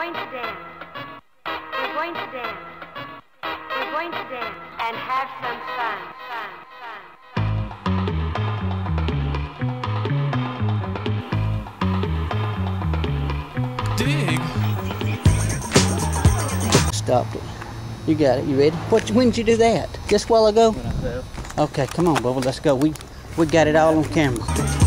going to dance. We're going to dance. We're going to dance and have some fun. Dig. Stopped it. You got it. You ready? When did you do that? Just a while ago? When I fell. Okay, come on, Bubba. Let's go. We got it all on camera.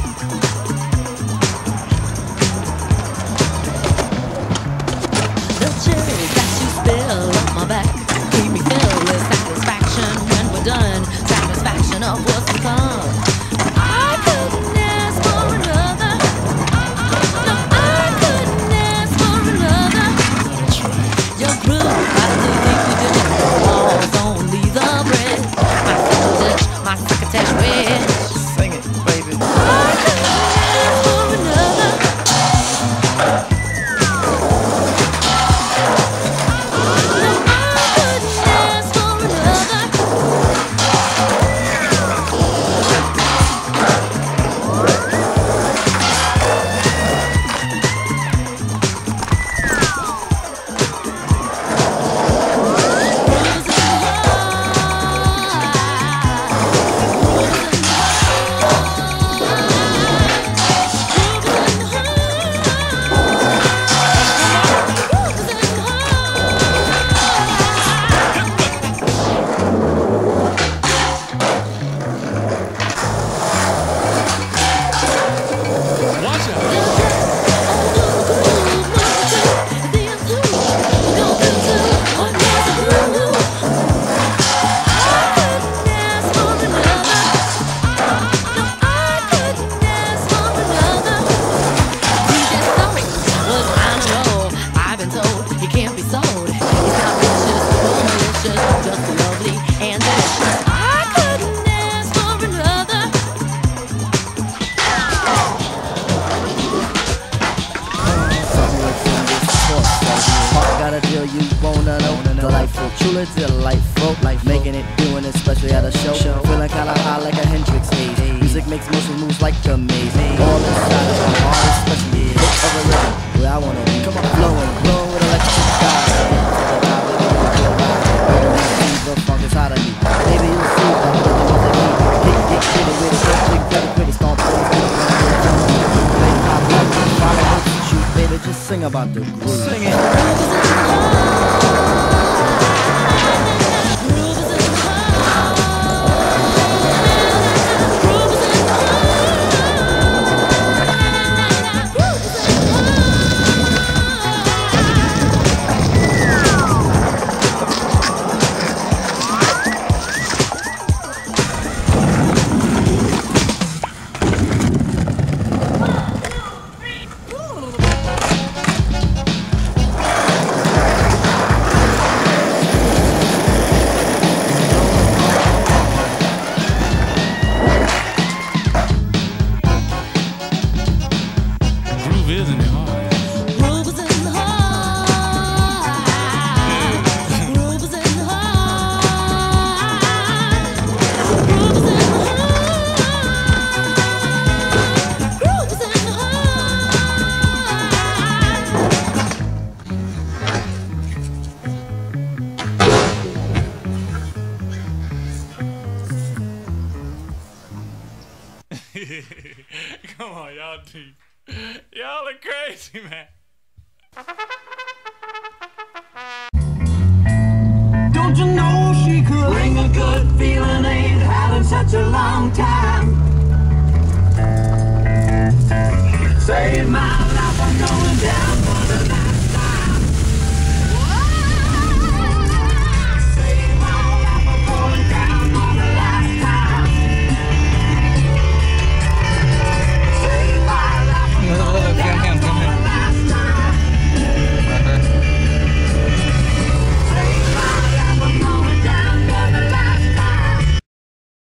The cherry that you spill on my back keep me filled with satisfaction when we're done. Satisfaction of what's to come. I couldn't ask for another. No, I couldn't ask for another. Your groove, I think you did it. The walls only the bread. My succotash wedge. Sing it, baby. I couldn't ask for another. You wanna know, delightful, truly delightful, making it, doing it, especially at a show. Feeling kinda high like a Hendrix haze. Music makes motion moves like a maze. All inside of my heart, especially the hit of a rhythm where I wanna be. Come on, blowing with electric sky. The funk is hot on me. Baby, you'll see the rhythm of the beat. Get with it, pretty stomp. Baby, just sing about the groove. Sing it. Come on, y'all deep. Y'all are crazy, man. Don't you know she could bring a good feeling? Ain't had in such a long time. Save my life, I'm going down for the night.